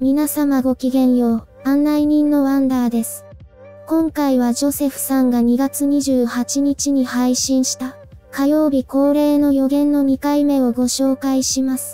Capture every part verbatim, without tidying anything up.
皆様ごきげんよう、案内人のワンダーです。今回はジョセフさんがにがつにじゅうはちにちに配信した火曜日恒例の予言のにかいめをご紹介します。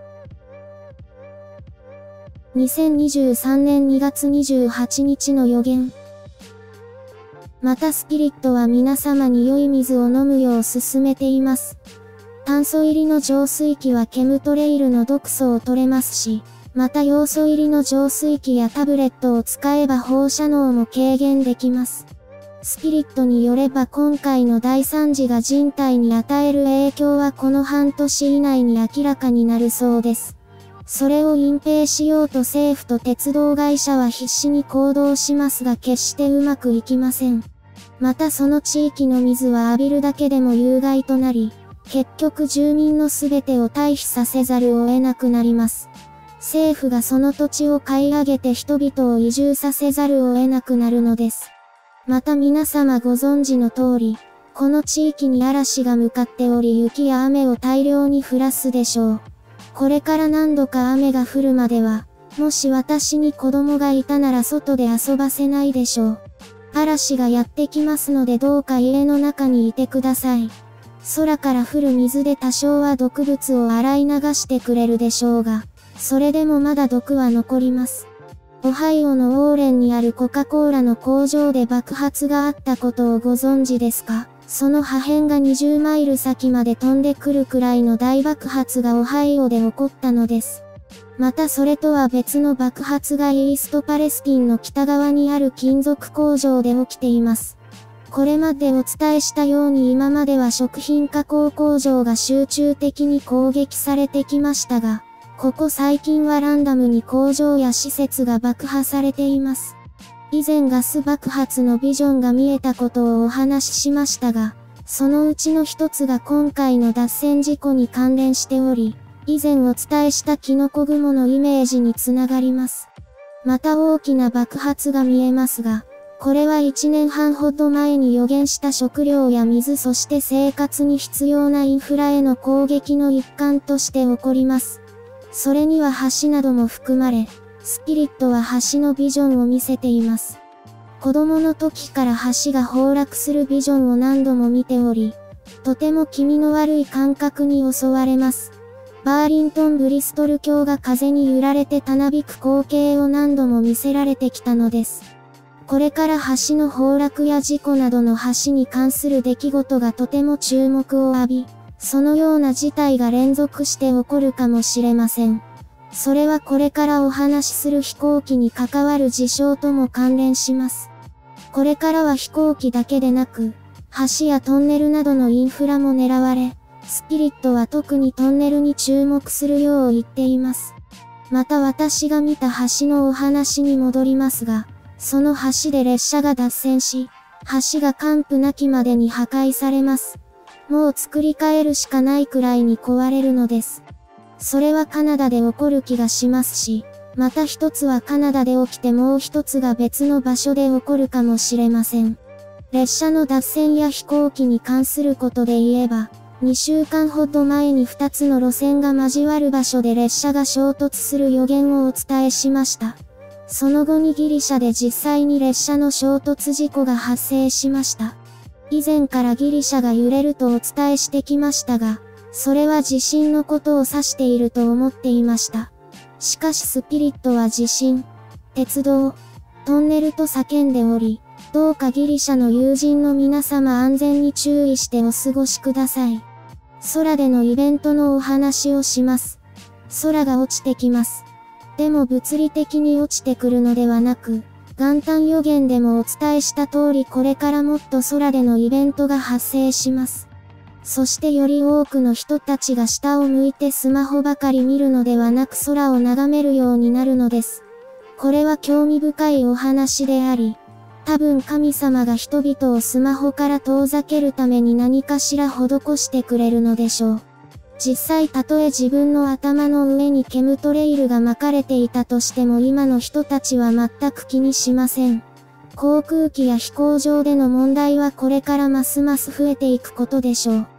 にせんにじゅうさんねんにがつにじゅうはちにちの予言。またスピリットは皆様に良い水を飲むよう勧めています。炭素入りの浄水器はケムトレイルの毒素を取れますし、またヨウ素入りの浄水器やタブレットを使えば放射能も軽減できます。スピリットによれば今回の大惨事が人体に与える影響はこの半年以内に明らかになるそうです。それを隠蔽しようと政府と鉄道会社は必死に行動しますが決してうまくいきません。またその地域の水は浴びるだけでも有害となり、結局住民のすべてを退避させざるを得なくなります。政府がその土地を買い上げて人々を移住させざるを得なくなるのです。また皆様ご存知の通り、この地域に嵐が向かっており雪や雨を大量に降らすでしょう。これから何度か雨が降るまでは、もし私に子供がいたなら外で遊ばせないでしょう。嵐がやってきますのでどうか家の中にいてください。空から降る水で多少は毒物を洗い流してくれるでしょうが、それでもまだ毒は残ります。オハイオのウォーレンにあるコカ・コーラの工場で爆発があったことをご存知ですか？その破片がにじゅうマイル先まで飛んでくるくらいの大爆発がオハイオで起こったのです。またそれとは別の爆発がイーストパレスティンの北側にある金属工場で起きています。これまでお伝えしたように今までは食品加工工場が集中的に攻撃されてきましたが、ここ最近はランダムに工場や施設が爆破されています。以前ガス爆発のビジョンが見えたことをお話ししましたが、そのうちの一つが今回の脱線事故に関連しており、以前お伝えしたキノコ雲のイメージにつながります。また大きな爆発が見えますが、これはいちねんはんほど前に予言した食料や水そして生活に必要なインフラへの攻撃の一環として起こります。それには橋なども含まれ、スピリットは橋のビジョンを見せています。子供の時から橋が崩落するビジョンを何度も見ており、とても気味の悪い感覚に襲われます。バーリントン・ブリストル橋が風に揺られてたなびく光景を何度も見せられてきたのです。これから橋の崩落や事故などの橋に関する出来事がとても注目を浴び、そのような事態が連続して起こるかもしれません。それはこれからお話しする飛行機に関わる事象とも関連します。これからは飛行機だけでなく、橋やトンネルなどのインフラも狙われ、スピリットは特にトンネルに注目するよう言っています。また私が見た橋のお話に戻りますが、その橋で列車が脱線し、橋が完膚なきまでに破壊されます。もう作り変えるしかないくらいに壊れるのです。それはカナダで起こる気がしますし、また一つはカナダで起きてもう一つが別の場所で起こるかもしれません。列車の脱線や飛行機に関することで言えば、にしゅうかんほど前にふたつの路線が交わる場所で列車が衝突する予言をお伝えしました。その後にギリシャで実際に列車の衝突事故が発生しました。以前からギリシャが揺れるとお伝えしてきましたが、それは地震のことを指していると思っていました。しかしスピリットは地震、鉄道、トンネルと叫んでおり、どうかギリシャの友人の皆様安全に注意してお過ごしください。空でのイベントのお話をします。空が落ちてきます。でも物理的に落ちてくるのではなく、元旦予言でもお伝えした通りこれからもっと空でのイベントが発生します。そしてより多くの人たちが下を向いてスマホばかり見るのではなく空を眺めるようになるのです。これは興味深いお話であり、多分神様が人々をスマホから遠ざけるために何かしら施してくれるのでしょう。実際たとえ自分の頭の上にケムトレイルが巻かれていたとしても今の人たちは全く気にしません。航空機や飛行場での問題はこれからますます増えていくことでしょう。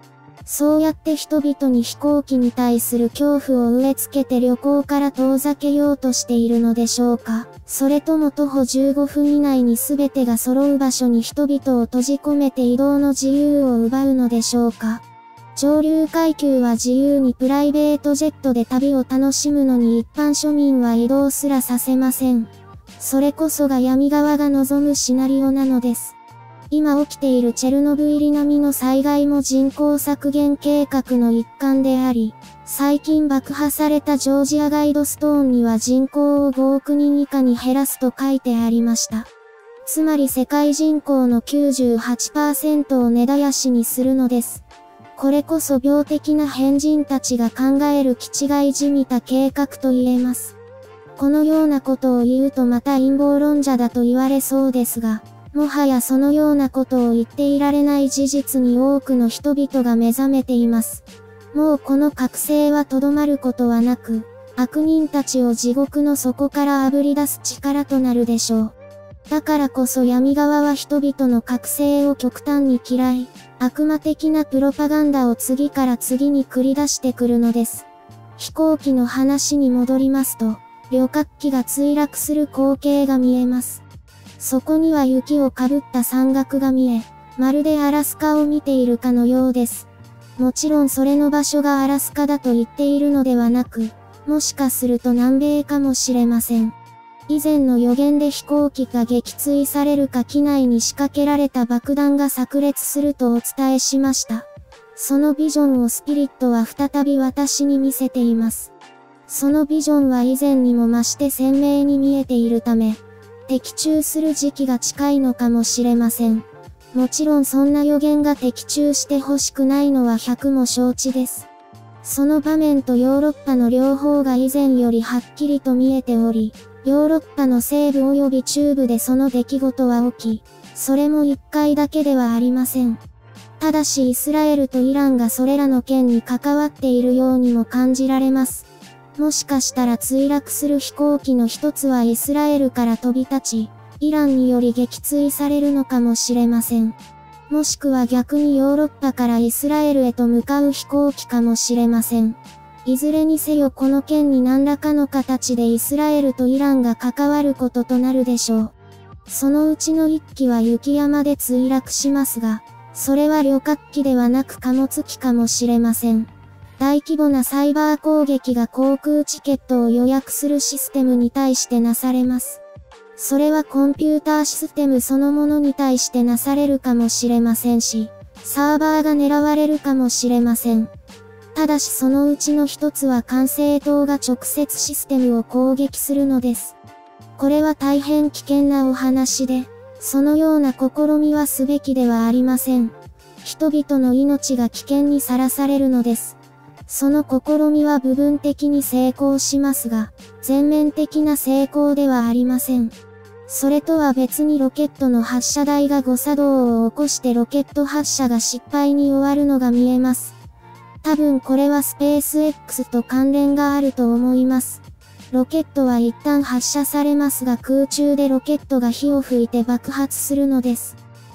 そうやって人々に飛行機に対する恐怖を植え付けて旅行から遠ざけようとしているのでしょうか。それとも徒歩じゅうごふん以内に全てが揃う場所に人々を閉じ込めて移動の自由を奪うのでしょうか。上流階級は自由にプライベートジェットで旅を楽しむのに一般庶民は移動すらさせません。それこそが闇側が望むシナリオなのです。今起きているチェルノブイリ並みの災害も人口削減計画の一環であり、最近爆破されたジョージアガイドストーンには人口をごおくにん以下に減らすと書いてありました。つまり世界人口の きゅうじゅうはちパーセント を根絶やしにするのです。これこそ病的な変人たちが考える気違いじみた計画と言えます。このようなことを言うとまた陰謀論者だと言われそうですが、もはやそのようなことを言っていられない事実に多くの人々が目覚めています。もうこの覚醒はとどまることはなく、悪人たちを地獄の底からあぶり出す力となるでしょう。だからこそ闇側は人々の覚醒を極端に嫌い、悪魔的なプロパガンダを次から次に繰り出してくるのです。飛行機の話に戻りますと、旅客機が墜落する光景が見えます。そこには雪をかぶった山岳が見え、まるでアラスカを見ているかのようです。もちろんそれの場所がアラスカだと言っているのではなく、もしかすると南米かもしれません。以前の予言で飛行機が撃墜されるか機内に仕掛けられた爆弾が炸裂するとお伝えしました。そのビジョンをスピリットは再び私に見せています。そのビジョンは以前にも増して鮮明に見えているため、的中する時期が近いのかもしれません。もちろんそんな予言が的中してほしくないのは百も承知です。その場面とヨーロッパの両方が以前よりはっきりと見えており、ヨーロッパの西部及び中部でその出来事は起き、それも一回だけではありません。ただしイスラエルとイランがそれらの件に関わっているようにも感じられます。もしかしたら墜落する飛行機の一つはイスラエルから飛び立ち、イランにより撃墜されるのかもしれません。もしくは逆にヨーロッパからイスラエルへと向かう飛行機かもしれません。いずれにせよこの件に何らかの形でイスラエルとイランが関わることとなるでしょう。そのうちの一機は雪山で墜落しますが、それは旅客機ではなく貨物機かもしれません。大規模なサイバー攻撃が航空チケットを予約するシステムに対してなされます。それはコンピューターシステムそのものに対してなされるかもしれませんし、サーバーが狙われるかもしれません。ただしそのうちの一つは管制塔が直接システムを攻撃するのです。これは大変危険なお話で、そのような試みはすべきではありません。人々の命が危険にさらされるのです。その試みは部分的に成功しますが、全面的な成功ではありません。それとは別にロケットの発射台が誤作動を起こしてロケット発射が失敗に終わるのが見えます。多分これはスペース X と関連があると思います。ロケットは一旦発射されますが空中でロケットが火を吹いて爆発するのです。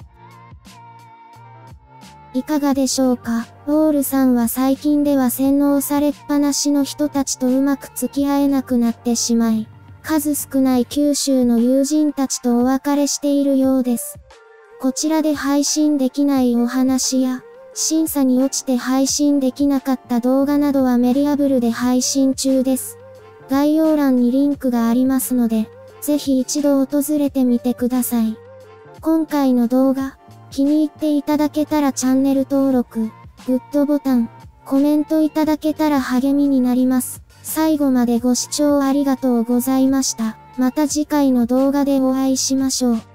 いかがでしょうか。ウォールさんは最近では洗脳されっぱなしの人たちとうまく付き合えなくなってしまい、数少ない九州の友人たちとお別れしているようです。こちらで配信できないお話や、審査に落ちて配信できなかった動画などはメディアブルで配信中です。概要欄にリンクがありますので、ぜひ一度訪れてみてください。今回の動画、気に入っていただけたらチャンネル登録、グッドボタン、コメントいただけたら励みになります。最後までご視聴ありがとうございました。また次回の動画でお会いしましょう。